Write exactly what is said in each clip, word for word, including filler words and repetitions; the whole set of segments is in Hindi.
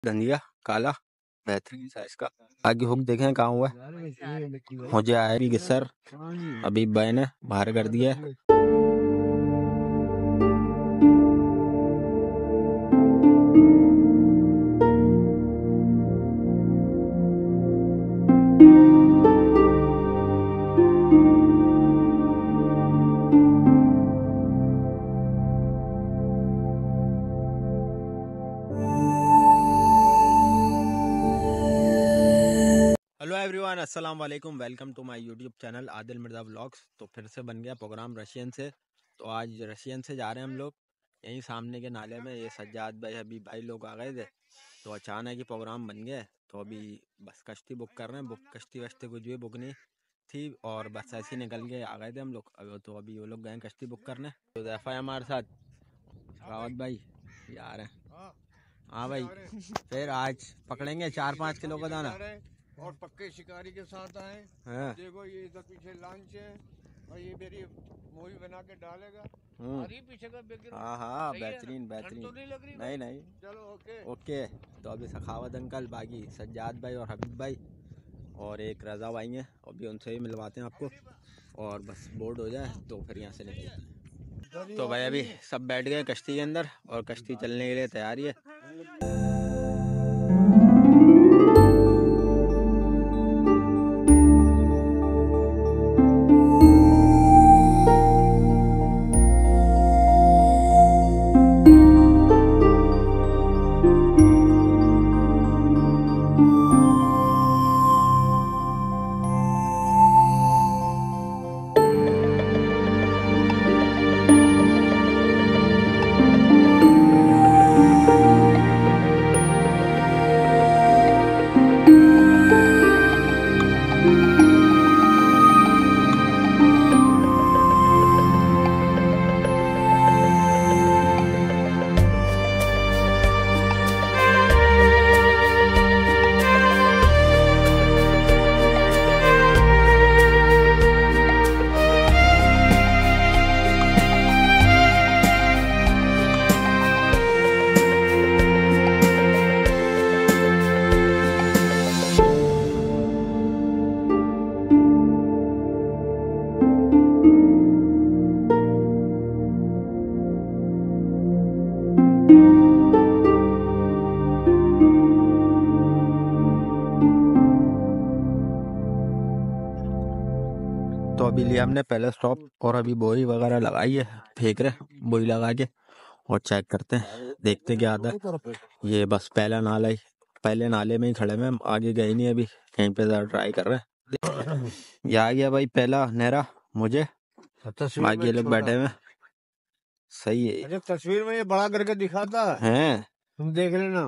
धनिया काला बेहतरीन साइज का। आगे हुक देखें कहाँ हुआ है। मुझे आया भी सर अभी भाई ने बाहर कर दिया है। हेलो एवरीवन, अस्सलाम वालेकुम, welcome to my YouTube channel Adil Mirza vlogs. तो फिर से बन गया प्रोग्राम रशियन से। तो आज रशियन से जा रहे हैं हम लोग। यहीं सामने के नाले में ये सज्जाद भाई अभी भाई लोग आ गए थे, तो अचानक ही प्रोग्राम बन गया। तो अभी बस कश्ती बुक कर रहे हैं। बुक कश्ती वश्ती कुछ भी बुक नहीं थी और बस ऐसे ही निकल के आ गए थे हम लोग। अब तो अभी वो लोग गए कश्ती बुक करने। तो दैफा है हमारे साथ रावत भाई ये आ रहे हैं। हाँ भाई, फिर आज पकड़ेंगे चार पाँच किलो का दाना और पक्के शिकारी के साथ आए। हाँ। देखो ये इधर पीछे लॉन्च है और ये मेरी मूवी बना के डालेगा। पीछे का बैकग्राउंड। हाँ हाँ, बेहतरीन बेहतरीन। तो नहीं लग रही? नहीं नहीं, चलो ओके ओके। तो अभी सखावत अंकल, बाकी सज्जाद भाई और हबीब भाई और एक रजा भाई हैं, अभी उनसे ही मिलवाते हैं आपको। और बस बोर्ड हो जाए तो फिर यहाँ से निकलते हैं। तो भाई अभी सब बैठ गए कश्ती के अंदर और कश्ती चलने के लिए तैयारी है। तो अभी लिया हमने पहले स्टॉप और अभी बोई वगैरह लगाई है, फेंक रहे बोई लगा के और चेक करते हैं, देखते क्या आता है। ये बस पहला नाला ही, पहले नाले में ही खड़े में, हम आगे गए नहीं अभी, कहीं पे ज़रा ट्राई कर रहे हैं। ये आ गया भाई पहला नहरा मुझे, बाकी ये लोग बैठे हुए सही है। अरे तस्वीर में ये बड़ा करके दिखाता है, हैं तुम देख लेना।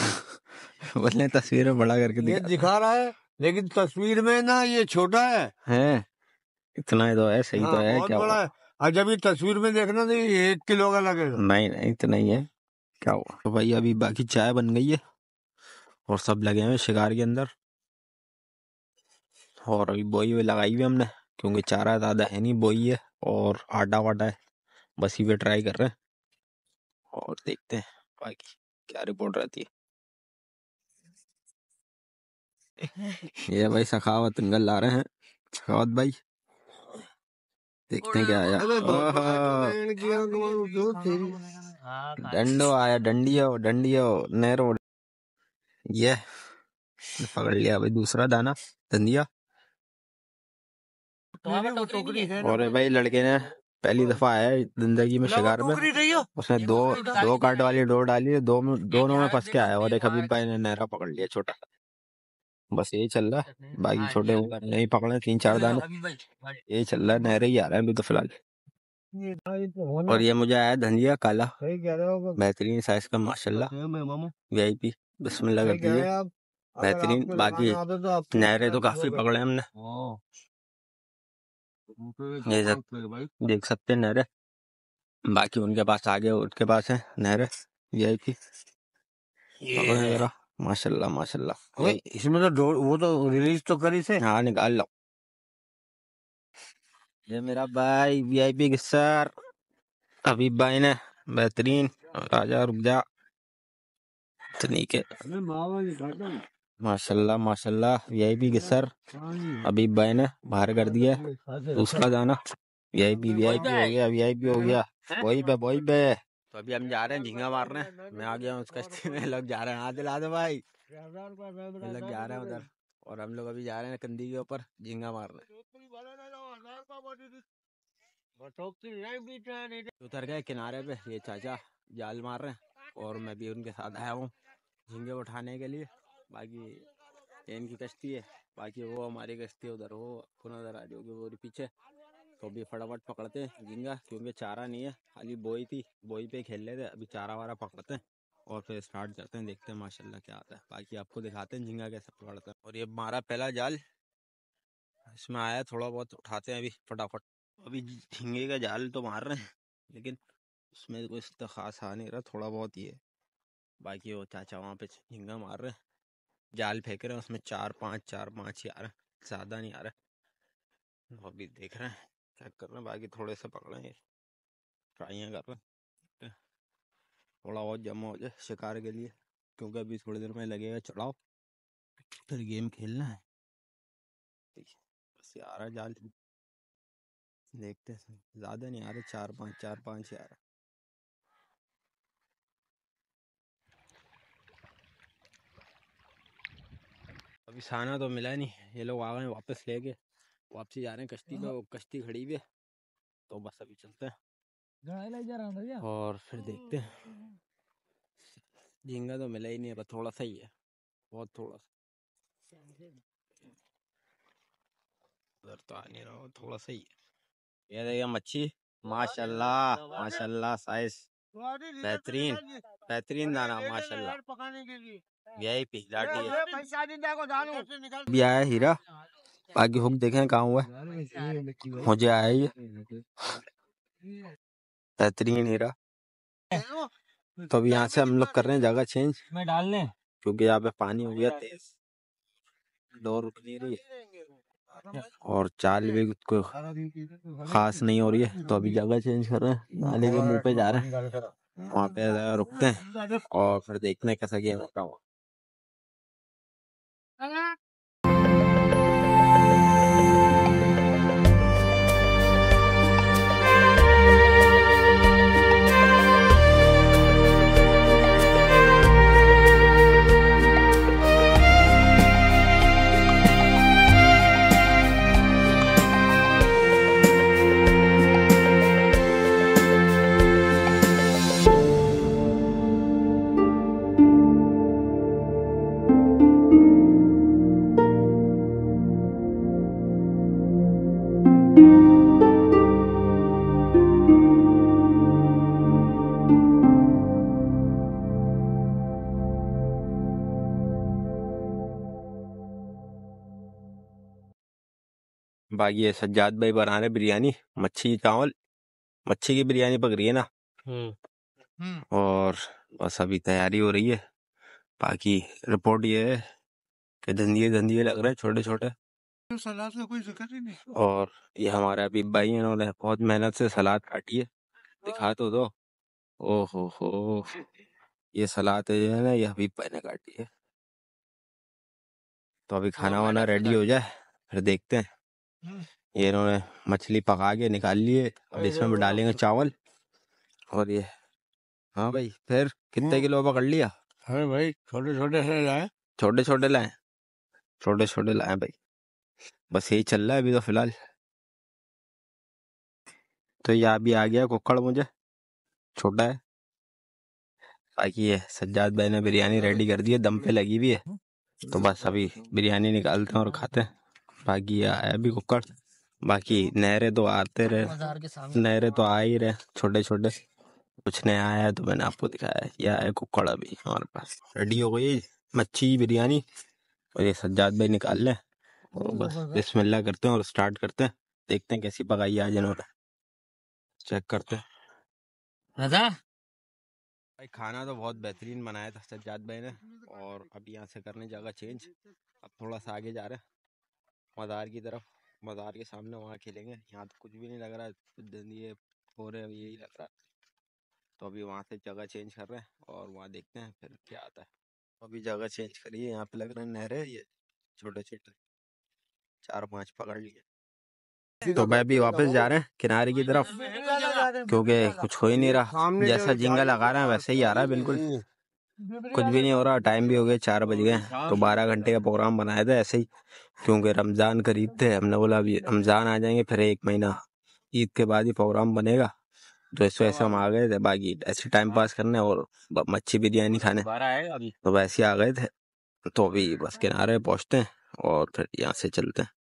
बोले तस्वीर में बड़ा करके ये दिखा दिखा रहा है लेकिन तस्वीर में ना ये छोटा है। हैं, इतना ही तो है, सही हाँ, तो है। बहुत क्या बड़ा हुआ? है। और जब ये तस्वीर में देखना तो ये एक किलो का लगेगा। नहीं नहीं, इतना ही है। क्या हुआ? तो भाई अभी बाकी चाय बन गई है और सब लगे हुए शिकार के अंदर। और अभी बोई हुई लगाई हुई हमने, क्योंकि चारा ज़्यादा है नहीं, बोई है और आटा वाटा है, बस ही पे ट्राई कर रहे हैं और देखते हैं बाकी क्या रिपोर्ट रहती है। ये भाई सखावत अंकल ला रहे हैं, सखावत भाई, देखते हैं क्या आया। डंडो आया, डंडियो डंडियो नेरो। ये पकड़ लिया भाई दूसरा दाना धंधिया। और भाई लड़के ने पहली दफा आया है जिंदगी में शिकार में, उसने दो दो काट वाली डोर डाली है, दो में दोनों में फंस के आया। और एक हबीब भाई ने नहरा पकड़ लिया छोटा, बस यही चल रहा है। बाकी छोटे नहीं पकड़े, तीन चार दाने, यही चल रहा है, नहरे ही आ रहा है अभी तो फिलहाल। और ये मुझे आया धनिया काला, बेहतरीन साइज का माशाल्लाह, वीआईपी, बिस्मिल्लाह कर दीजिए, बेहतरीन। बाकी नहरे तो काफी पकड़े हमने, ये देख सकते हैं नहरे। बाकी उनके पास आगे, उनके पास है नहरे वीआईपी, जरा माशाल्लाह माशाल्लाह। इसमें तो डोर वो तो रिलीज तो करी से। हाँ निकाल लो। ये मेरा भाई वीआईपी गिस्सर हबीब भाई ने, बेहतरीन। राजा रुक जा, इतनी के माशाल्लाह माशाल्लाह। वीआईपी के सर अभी भाई ने बाहर कर दिया दूसरा दाना। वीआईपी वीआईपी हो गया वीआईपी हो गया। वही पे वही पे। तो अभी हम जा रहे हैं झींगा मारने। मैं आ गया हूँ उस कश्ती में। लोग जा रहे हैं। हाथ दिला दो भाई। लोग जा रहे हैं उधर और हम लोग अभी जा रहे हैं कंदी के ऊपर झींगा मारने। उतर गए किनारे पे। ये चाचा जाल मार रहे हैं और मैं भी उनके साथ आया हूँ झींगे उठाने के लिए। बाकी ये इनकी कश्ती है। बाकी वो हमारी कश्ती है उधर। वो नजर आ रही होगी वो पीछे। तो अभी फटाफट पकड़ते हैं झींगा क्योंकि चारा नहीं है। खाली बोई थी बोई पे खेल लेते। अभी चारा वारा पकड़ते हैं और फिर स्टार्ट करते हैं। देखते हैं माशाल्लाह क्या आता है। बाकी आपको दिखाते हैं झींगा कैसे पकड़ते हैं। और ये हमारा पहला जाल इसमें आया थोड़ा बहुत उठाते हैं अभी फटाफट। अभी झींगे का जाल तो मार रहे हैं लेकिन उसमें कुछ तो खास आ नहीं रहा। थोड़ा बहुत ही है। बाकी वो चाचा वहाँ पे झींगा मार रहे हैं। जाल फेंक रहे हैं उसमें चार पांच चार पांच ही आ रहा है। ज्यादा नहीं आ रहा। तो अभी देख रहे हैं चेक कर रहे हैं। बाकी थोड़े से पकड़ेंगे ट्राइयाँ कर रहे हैं थोड़ा बहुत जमा हो जाए शिकार के लिए क्योंकि अभी थोड़ी देर में लगेगा चढ़ाओ फिर गेम खेलना है। बस आ रहा जाल देखते हैं। ज्यादा नहीं आ रहे चार पांच चार पांच ही आ रहा। अभी साना तो मिला नहीं। ये लोग आ गए वापस लेके वापसी जा रहे हैं कश्ती पे। वो कश्ती खड़ी हुई है तो बस अभी चलते हैं और फिर देखते हैं। झींगा तो मिला ही नहीं है पर थोड़ा सा ही है बहुत थोड़ा सा। उधर तो आ नहीं रहा थोड़ा सा ही है। ये देखिए मच्छी माशाल्लाह माशाल्लाह साइज बेहतरीन बेहतरीन दाना माशाल्लाह। वीआईपी लाठी है। अभी आया हीरा। बाकी हुक देखें कहाँ हुआ मुझे आया ये बेहतरीन हीरा। तो अभी यहाँ से हम लोग कर रहे हैं जगह चेंज में डालने क्योंकि यहाँ पे पानी हो गया तेज। डोर रुक नहीं रही और चाल भी कोई खास नहीं हो रही है। तो अभी जगह चेंज कर रहे हैं। नाले के मुंह पे जा रहे हैं वहाँ पे रुकते हैं और फिर देखते हैं कैसा गेम होता है। बाकी ये सज्जाद भाई बना रहे बिरयानी मच्छी चावल। मच्छी की बिरयानी पक रही है ना और बस अभी तैयारी हो रही है। बाकी रिपोर्ट ये है कि धंधिये धंधिये लग रहे हैं छोटे छोटे। सलाद का कोई जिक्र ही नहीं। और ये हमारे अभी भाई इन्होंने बहुत मेहनत से सलाद काटी है। दिखा तो दो। ओहो हो ये सलाद है ना ये हबीब भाई ने काटी है। तो अभी खाना वाना रेडी हो जाए फिर देखते हैं। ये इन्होंने मछली पका के निकाल लिए और इसमें भी डालेंगे चावल और ये। हाँ भाई फिर कितने किलो पकड़ लिया? हाँ भाई छोटे छोटे से लाए छोटे छोटे लाए छोटे छोटे लाए भाई। बस यही चल रहा है अभी तो फिलहाल। तो ये अभी आ गया कुक्कड़ मुझे छोटा है। बाकी ये सज्जाद भाई ने बिरयानी रेडी कर दी है दम पे लगी हुई है। तो बस अभी बिरयानी निकालते हैं और खाते हैं। बाकी ये आया भी कुक्कड़। बाकी नहरे तो आते रहे नहरे तो आ ही रहे छोटे छोटे। कुछ नया आया है तो मैंने आपको दिखाया है। ये आया कुक्कड़ अभी हमारे पास रेडी हो गई मच्छी बिरयानी। और ये सज्जाद भाई निकाल लें और बस बिस्मिल्लाह करते हैं और स्टार्ट करते हैं। देखते हैं कैसी पकाई आज इन्होंने चेक करते हैं। भाई खाना तो बहुत बेहतरीन बनाया था सज्जाद भाई ने। और अभी यहाँ से करने जगह चेंज। अब थोड़ा सा आगे जा रहे हैं मज़ार की तरफ। मज़ार के सामने वहाँ खेलेंगे। यहाँ तो कुछ भी नहीं लग रहा है ये हो रहे यही लग रहा है। तो अभी वहाँ से जगह चेंज कर रहे हैं और वहाँ देखते हैं फिर क्या आता है। अभी जगह चेंज करी है, यहाँ पे लग रहा है नहरे, ये छोटे छोटे चार पांच पकड़ लिए। तो भाई अभी वापस जा रहे हैं किनारे की तरफ, क्योंकि कुछ हो ही नहीं रहा। जैसा झींगा लगा रहा है वैसे ही आ रहा है, बिल्कुल कुछ भी नहीं हो रहा। टाइम भी हो गया, चार बज गए। तो बारह घंटे का प्रोग्राम बनाया था ऐसे ही, क्योंकि रमजान करीब थे। हमने बोला अभी रमजान आ जाएंगे, फिर एक महीना ईद के बाद ही प्रोग्राम बनेगा, तो इस वजह से हम आ गए थे। बाकी ऐसे टाइम पास करने और मच्छी बिरयानी खाने, तो वैसे ही आ गए थे। तो अभी बस किनारे पहुंचते हैं और फिर यहाँ से चलते हैं।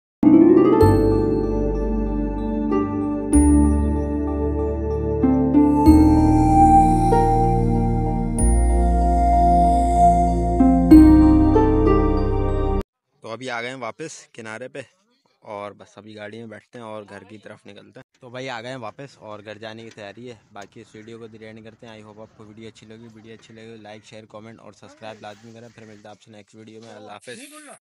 तो अभी आ गए हैं वापस किनारे पे, और बस अभी गाड़ी में बैठते हैं और घर की तरफ निकलते हैं। तो भाई आ गए हैं वापस और घर जाने की तैयारी है। बाकी इस वीडियो को दिलेनी करते हैं। आई होप आपको वीडियो अच्छी लगी। वीडियो अच्छी लगी लाइक शेयर कमेंट और सब्सक्राइब लाजमी करें। फिर मिलते हैं आपसे नेक्स्ट वीडियो में। अल्लाह हाफिज़।